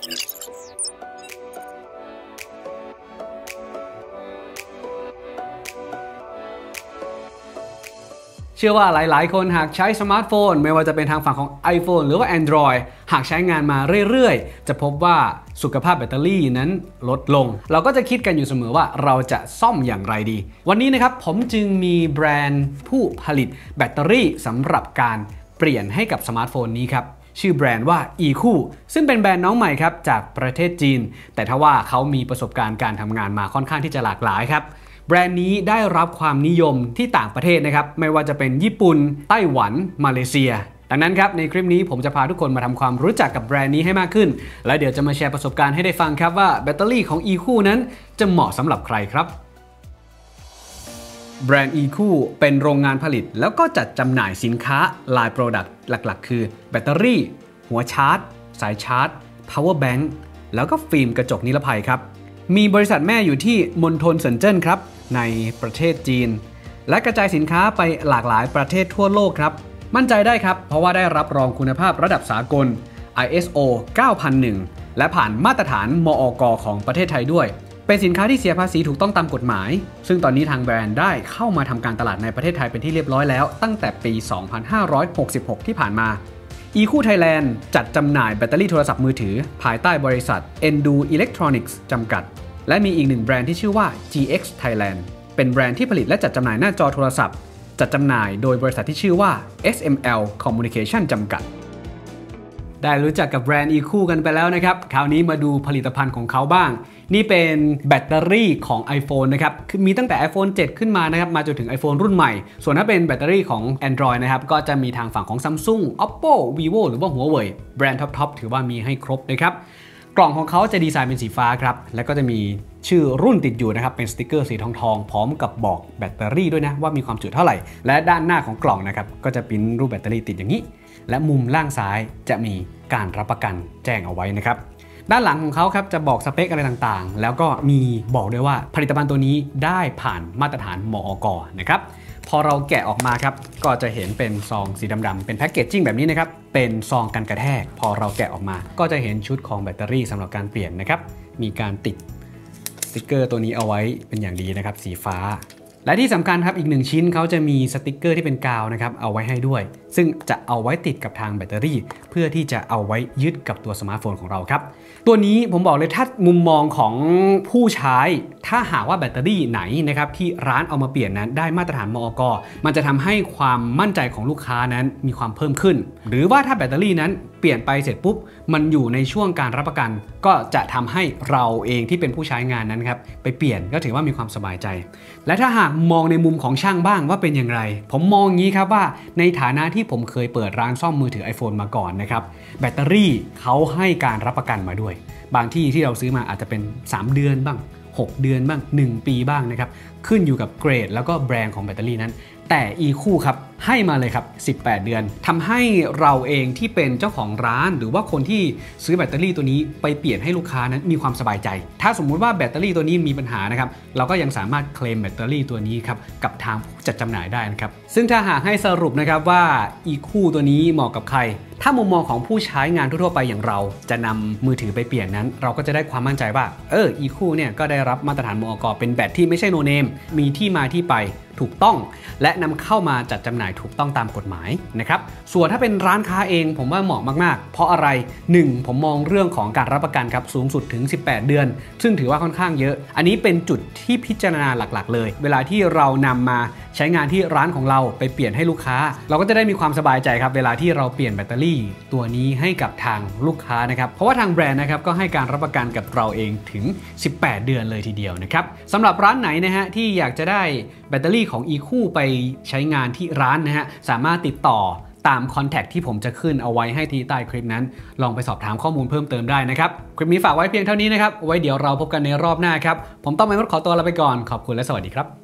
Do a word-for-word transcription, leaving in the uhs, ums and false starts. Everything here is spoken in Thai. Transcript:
เชื่อว่าหลายๆคนหากใช้สมาร์ทโฟนไม่ว่าจะเป็นทางฝั่งของ iPhone หรือว่า Android หากใช้งานมาเรื่อยๆจะพบว่าสุขภาพแบตเตอรี่นั้นลดลงเราก็จะคิดกันอยู่เสมอว่าเราจะซ่อมอย่างไรดีวันนี้นะครับผมจึงมีแบรนด์ผู้ผลิตแบตเตอรี่สำหรับการเปลี่ยนให้กับสมาร์ทโฟนนี้ครับชื่อแบรนด์ว่า อี คู ซึ่งเป็นแบรนด์น้องใหม่ครับจากประเทศจีนแต่ถ้าว่าเขามีประสบการณ์การทำงานมาค่อนข้างที่จะหลากหลายครับแบรนด์นี้ได้รับความนิยมที่ต่างประเทศนะครับไม่ว่าจะเป็นญี่ปุ่นไต้หวันมาเลเซียดังนั้นครับในคลิปนี้ผมจะพาทุกคนมาทำความรู้จักกับแบรนด์นี้ให้มากขึ้นและเดี๋ยวจะมาแชร์ประสบการณ์ให้ได้ฟังครับว่าแบตเตอรี่ของ อี คู นั้นจะเหมาะสำหรับใครครับแบรนด์ อี คู เป็นโรงงานผลิตแล้วก็จัดจำหน่ายสินค้า Line Product หลักๆคือแบตเตอรี่หัวชาร์จสายชาร์จ Power Bank แล้วก็ฟิล์มกระจกนิรภัยครับมีบริษัทแม่อยู่ที่มณฑลเซินเจิ้นครับในประเทศจีนและกระจายสินค้าไปหลากหลายประเทศทั่วโลกครับมั่นใจได้ครับเพราะว่าได้รับรองคุณภาพระดับสากล ไอ เอส โอ เก้าพันหนึ่ง และผ่านมาตรฐานมอก.ของประเทศไทยด้วยเป็นสินค้าที่เสียภาษีถูกต้องตามกฎหมายซึ่งตอนนี้ทางแบรนด์ได้เข้ามาทำการตลาดในประเทศไทยเป็นที่เรียบร้อยแล้วตั้งแต่ปี สองพันห้าร้อยหกสิบหก ที่ผ่านมา อี คู Thailand จัดจำหน่ายแบตเตอรี่โทรศัพท์มือถือภายใต้บริษัท Endu Electronics จำกัดและมีอีกหนึ่งแบรนด์ที่ชื่อว่า จี เอ็กซ์ Thailand เป็นแบรนด์ที่ผลิตและจัดจำหน่ายหน้าจอโทรศัพท์จัดจำหน่ายโดยบริษัทที่ชื่อว่า เอส เอ็ม แอล Communication จำกัดได้รู้จักกับแบรนด์ อี คู กันไปแล้วนะครับคราวนี้มาดูผลิตภัณฑ์ของเขาบ้างนี่เป็นแบตเตอรี่ของ iPhone นะครับคือมีตั้งแต่ iPhone เซเว่น ขึ้นมานะครับมาจนถึง iPhone รุ่นใหม่ส่วนถ้าเป็นแบตเตอรี่ของ Android นะครับก็จะมีทางฝั่งของ Samsung Oppo Vivo หรือว่า Huawei แบรนด์ท็อปๆถือว่ามีให้ครบนะครับกล่องของเขาจะดีไซน์เป็นสีฟ้าครับแล้วก็จะมีชื่อรุ่นติดอยู่นะครับเป็นสติกเกอร์สีทองทองพร้อมกับบอกแบตเตอรี่ด้วยนะว่ามีความจุเท่าไหร่และด้านหน้าของกล่องนะครับก็จะเป็นรูปแบตเตอรี่ติดอย่างนี้และมุมล่างซ้ายจะมีการรับประกันแจ้งเอาไว้นะครับด้านหลังของเขาครับจะบอกสเปคอะไรต่างๆแล้วก็มีบอกด้วยว่าผลิตภัณฑ์ตัวนี้ได้ผ่านมาตรฐานมอก.นะครับพอเราแกะออกมาครับก็จะเห็นเป็นซองสีดำๆเป็นแพ็กเกจจิ้งแบบนี้นะครับเป็นซองกันกระแทกพอเราแกะออกมาก็จะเห็นชุดของแบตเตอรี่สำหรับการเปลี่ยนนะครับมีการติดสติกเกอร์ตัวนี้เอาไว้เป็นอย่างดีนะครับสีฟ้าและที่สำคัญครับอีกหนึ่งชิ้นเขาจะมีสติกเกอร์ที่เป็นกาวนะครับเอาไว้ให้ด้วยซึ่งจะเอาไว้ติดกับทางแบตเตอรี่เพื่อที่จะเอาไว้ยึดกับตัวสมาร์ทโฟนของเราครับตัวนี้ผมบอกเลยถ้ามุมมองของผู้ใช้ถ้าหากว่าแบตเตอรี่ไหนนะครับที่ร้านเอามาเปลี่ยนนั้นได้มาตรฐานมอก.มันจะทำให้ความมั่นใจของลูกค้านั้นมีความเพิ่มขึ้นหรือว่าถ้าแบตเตอรี่นั้นเปลี่ยนไปเสร็จปุ๊บมันอยู่ในช่วงการรับประกันก็จะทำให้เราเองที่เป็นผู้ใช้งานนั้นครับไปเปลี่ยนก็ถือว่ามีความสบายใจและถ้าหากมองในมุมของช่างบ้างว่าเป็นอย่างไรผมมองอย่างนี้ครับว่าในฐานะที่ผมเคยเปิดร้านซ่อมมือถือ iPhone มาก่อนนะครับแบตเตอรี่เขาให้การรับประกันมาด้วยบางที่ที่เราซื้อมาอาจจะเป็นสามเดือนบ้างหกเดือนบ้างหนึ่งปีบ้างนะครับขึ้นอยู่กับเกรดแล้วก็แบรนด์ของแบตเตอรี่นั้นแต่ อี คู ครับให้มาเลยครับสิบแปดเดือนทำให้เราเองที่เป็นเจ้าของร้านหรือว่าคนที่ซื้อแบตเตอรี่ตัวนี้ไปเปลี่ยนให้ลูกค้านั้นมีความสบายใจถ้าสมมุติว่าแบตเตอรี่ตัวนี้มีปัญหานะครับเราก็ยังสามารถเคลมแบตเตอรี่ตัวนี้ครับกับทางผู้จัดจำหน่ายได้นะครับซึ่งถ้าหากให้สรุปนะครับว่า อี คู ตัวนี้เหมาะกับใครถ้ามุมมองของผู้ใช้งานทั่วๆไปอย่างเราจะนำมือถือไปเปลี่ยนนั้นเราก็จะได้ความมั่นใจว่าเออ อี คู เนี่ยก็ได้รับมาตรฐานมอก.เป็นแบตที่ไม่ใช่โนเนมมีที่มาที่ไปถูกต้องและนำเข้ามาจัดจำหน่ายถูกต้องตามกฎหมายนะครับส่วนถ้าเป็นร้านค้าเองผมว่าเหมาะมากๆเพราะอะไรหนึ่งผมมองเรื่องของการรับประกันครับสูงสุดถึงสิบแปดเดือนซึ่งถือว่าค่อนข้างเยอะอันนี้เป็นจุดที่พิจารณาหลักๆเลยเวลาที่เรานำมาใช้งานที่ร้านของเราไปเปลี่ยนให้ลูกค้าเราก็จะได้มีความสบายใจครับเวลาที่เราเปลี่ยนแบตเตอรี่ตัวนี้ให้กับทางลูกค้านะครับเพราะว่าทางแบรนด์นะครับก็ให้การรับประกันกับเราเองถึงสิบแปดเดือนเลยทีเดียวนะครับสำหรับร้านไหนนะฮะที่อยากจะได้แบตเตอรี่ของ อี คู ไปใช้งานที่ร้านนะฮะสามารถติดต่อตามคอนแทคที่ผมจะขึ้นเอาไว้ให้ที่ใต้คลิปนั้นลองไปสอบถามข้อมูลเพิ่มเติมได้นะครับคลิปนี้ฝากไว้เพียงเท่านี้นะครับไว้เดี๋ยวเราพบกันในรอบหน้าครับผมต้องไปรถขอตัวลาไปก่อนขอบคุณและสวัสดีครับ